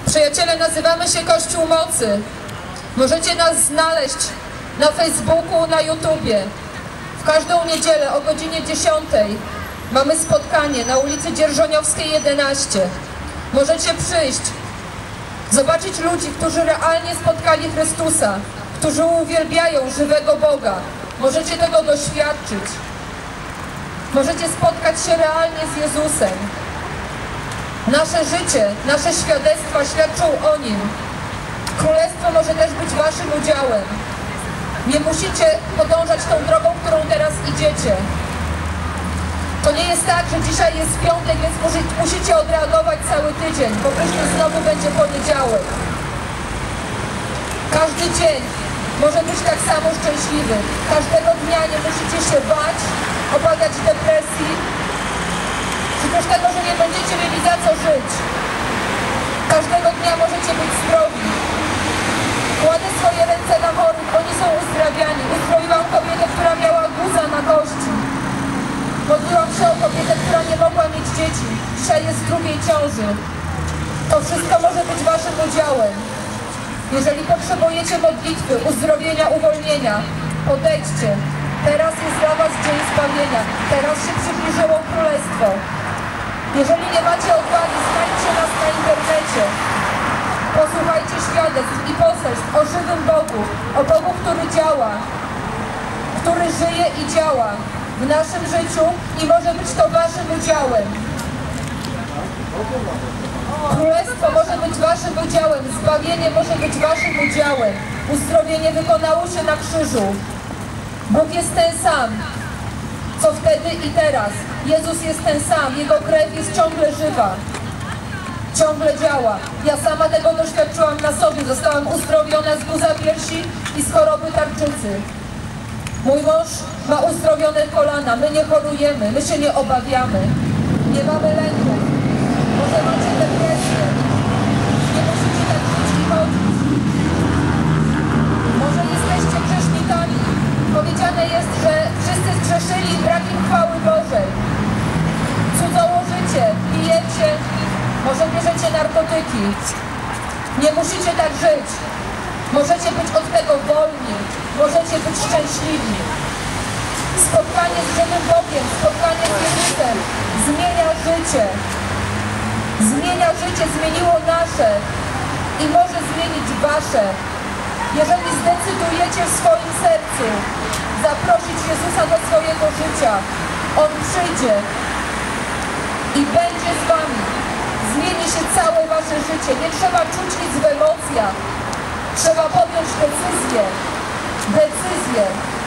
Przyjaciele, nazywamy się Kościół Mocy. Możecie nas znaleźć na Facebooku, na YouTubie. W każdą niedzielę o godzinie 10 mamy spotkanie na ulicy Dzierżoniowskiej 11. Możecie przyjść, zobaczyć ludzi, którzy realnie spotkali Chrystusa, którzy uwielbiają żywego Boga. Możecie tego doświadczyć. Możecie spotkać się realnie z Jezusem. Nasze życie, nasze świadectwa świadczą o Nim. Królestwo może też być waszym udziałem. Nie musicie podążać tą drogą, którą teraz idziecie. To nie jest tak, że dzisiaj jest piątek, więc musicie odreagować cały tydzień, bo później znowu będzie poniedziałek. Każdy dzień może być tak samo szczęśliwy. Każdego dnia nie musicie się bać, obawiać depresji, czy też tego, że nie będziecie mieli za co żyć. Każdego dnia możecie być zdrowi. Kładę swoje ręce na chorych, oni są uzdrawiani. Uzdrowiłam kobietę, która miała guza na kości. Modliłam się o kobietę, która nie mogła mieć dzieci. Dzisiaj jest w drugiej ciąży. To wszystko może być waszym udziałem. Jeżeli potrzebujecie modlitwy, uzdrowienia, uwolnienia, podejdźcie. Teraz jest dla was dzień zbawienia. Teraz się przybliżyło Królestwo. Jeżeli nie macie odwagi, znajdźcie nas na internecie. Posłuchajcie świadectw i poselstw o żywym Bogu, o Bogu, który działa, który żyje i działa w naszym życiu i może być to waszym udziałem. Królestwo może być waszym udziałem, zbawienie może być waszym udziałem. Uzdrowienie wykonało się na krzyżu. Bóg jest ten sam, co wtedy i teraz. Jezus jest ten sam, Jego krew jest ciągle żywa. Ciągle działa. Ja sama tego doświadczyłam na sobie. Zostałam uzdrowiona z guza piersi i z choroby tarczycy. Mój mąż ma uzdrowione kolana. My nie chorujemy, my się nie obawiamy. Nie mamy lęku. Może macie depresję. Nie musicie tak żyć i chodzić. Może jesteście grzesznikami. Powiedziane jest, że wszyscy zgrzeszyli i brak im chwały Bożej. Cudzołożycie, pijecie, może bierzecie narkotyki. Nie musicie tak żyć. Możecie być od tego wolni. Możecie być szczęśliwi. Spotkanie z żywym Bogiem, spotkanie z Jezusem zmienia życie. Zmienia życie, zmieniło nasze i może zmienić wasze. Jeżeli zdecydujecie w swoim sercu zaprosić Jezusa do swojego życia, On przyjdzie i będzie z wami. Zmieni się całe wasze życie. Nie trzeba czuć nic w emocjach. Trzeba podjąć decyzję,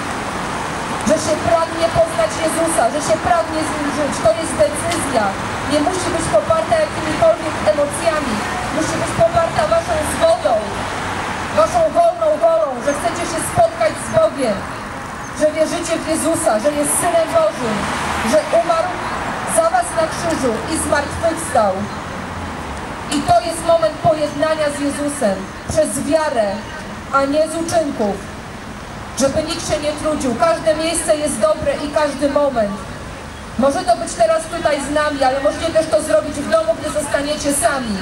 że się pragnie poznać Jezusa, że się pragnie z Nim żyć. To jest decyzja. Nie musi być poparta jakimikolwiek emocjami. Musi być poparta waszą zgodą, waszą wolną wolą, że chcecie się spotkać z Bogiem, że wierzycie w Jezusa, że jest Synem Bożym, że umarł za was na krzyżu i zmartwychwstał. I to jest moment pojednania z Jezusem przez wiarę, a nie z uczynków. Żeby nikt się nie trudził. Każde miejsce jest dobre i każdy moment. Może to być teraz tutaj z nami, ale możecie też to zrobić w domu, gdy zostaniecie sami.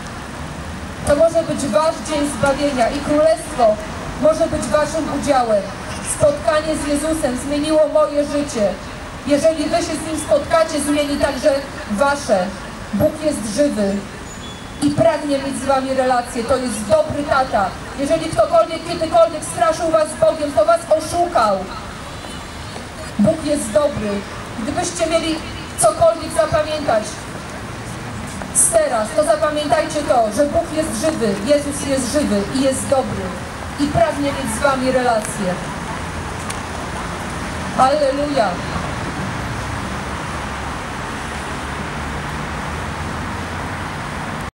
To może być wasz dzień zbawienia i Królestwo może być waszym udziałem. Spotkanie z Jezusem zmieniło moje życie. Jeżeli wy się z Nim spotkacie, zmieni także wasze. Bóg jest żywy i pragnie mieć z wami relację. To jest dobry tata. Jeżeli ktokolwiek kiedykolwiek straszył was Bogiem, to was oszukał. Bóg jest dobry. Gdybyście mieli cokolwiek zapamiętać z teraz, to zapamiętajcie to, że Bóg jest żywy, Jezus jest żywy i jest dobry i pragnie mieć z wami relację. Alleluja!